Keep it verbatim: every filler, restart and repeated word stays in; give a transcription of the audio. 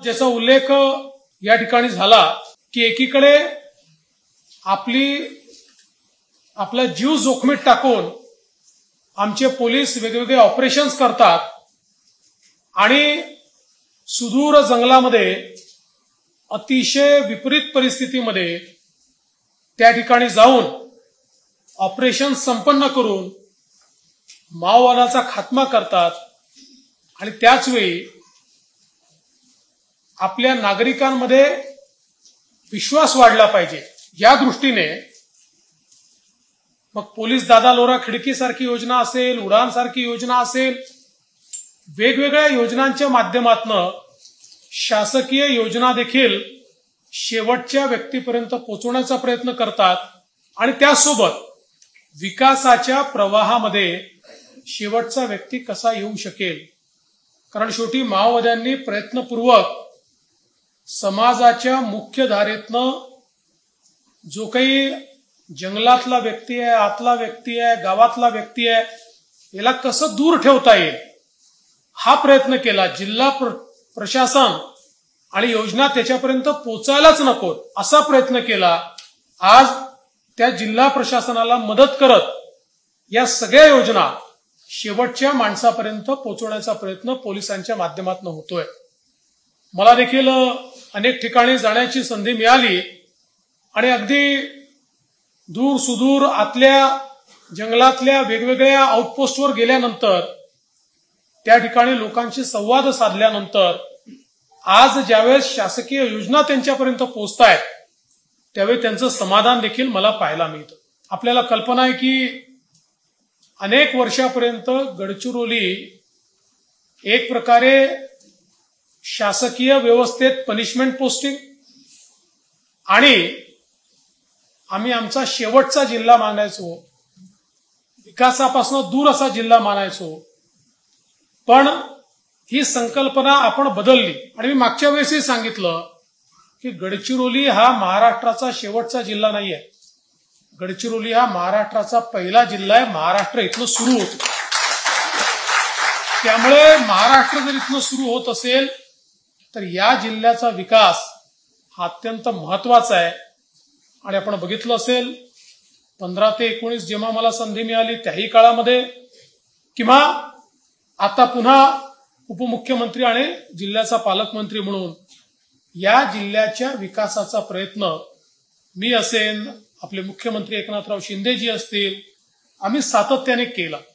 ज्याचा उल्लेख या ठिकाणी झाला की एकीकडे आपली आपला जीव जोखमीत टाकून आमचे पोलीस वेगवेगळे ऑपरेशन्स करतात आणि सुदूर जंगलामध्ये अतिशय विपरीत परिस्थितीमध्ये त्या ठिकाणी जाऊन ऑपरेशन संपन्न करून माओवादाचा खात्मा करतात आणि त्याच वेळी आपल्या नागरिकांमध्ये विश्वास वाढला पाहिजे या दृष्टीने मग पोलीस दादा लोरा खिडकी सारखी योजना असेल, उडान सारखी योजना असेल, वेगवेगळ्या योजनांच्या माध्यमातून शासकीय योजना देखील शेवटच्या व्यक्तीपर्यंत पोहोचवण्याचा प्रयत्न करतात आणि त्यासोबत विकासाच्या प्रवाहामध्ये शेवटचा व्यक्ती कसा येऊ शकेल. कारण शेवटी माओवाद्यांनी प्रयत्नपूर्वक समाजाच्या मुख्य धारेतनं जो काही जंगलातला व्यक्ती आहे, आतला व्यक्ती आहे, गावातला व्यक्ती आहे, याला कसं दूर ठेवता येईल हा प्रयत्न केला. जिल्हा प्रशासन आणि योजना त्याच्यापर्यंत पोहोचायलाच नको असा प्रयत्न केला. आज त्या जिल्हा प्रशासनाला मदत करत या सगळ्या योजना शेवटच्या माणसापर्यंत पोहोचवण्याचा प्रयत्न पोलिसांच्या माध्यमातून होतोय. मला देखील अनेक ठिकाणी जाण्याची संधी मिळाली आणि अगदी दूर सुदूर आतल्या जंगलातल्या वेगवेगळ्या आउटपोस्टवर गेल्यानंतर त्या ठिकाणी लोकांशी संवाद साधल्यानंतर आज ज्यावेळेस शासकीय योजना त्यांच्यापर्यंत पोहोचतायत त्यावेळी त्यांचं समाधान देखील मला पाहायला मिळतं. आपल्याला कल्पना आहे की अनेक वर्षापर्यंत गडचिरोली एक प्रकारे शासकीय व्यवस्थेत पनिशमेंट पोस्टिंग आणि आम्ही आमचा शेवटचा जिल्हा मानायचो, विकासापासून दूर असा जिल्हा मानायचो. पण ही संकल्पना आपण बदलली आणि मी मागच्या वेळेसही सांगितलं की गडचिरोली हा महाराष्ट्राचा शेवटचा जिल्हा नाहीये. गडचिरोली हा महाराष्ट्राचा पहिला जिल्हा आहे. महाराष्ट्र इथनं सुरू होतो. त्यामुळे महाराष्ट्र जर इथनं सुरू होत असेल तर या जिल्ह्याचा विकास हा अत्यंत महत्वाचा आहे. आणि आपण बघितलं असेल पंधरा ते एकोणीस जेव्हा मला संधी मिळाली त्याही काळामध्ये किंवा आता पुन्हा उपमुख्यमंत्री आणि जिल्ह्याचा पालकमंत्री म्हणून या जिल्ह्याच्या विकासाचा प्रयत्न मी असेन, आपले मुख्यमंत्री एकनाथराव शिंदेजी असतील, आम्ही सातत्याने केला.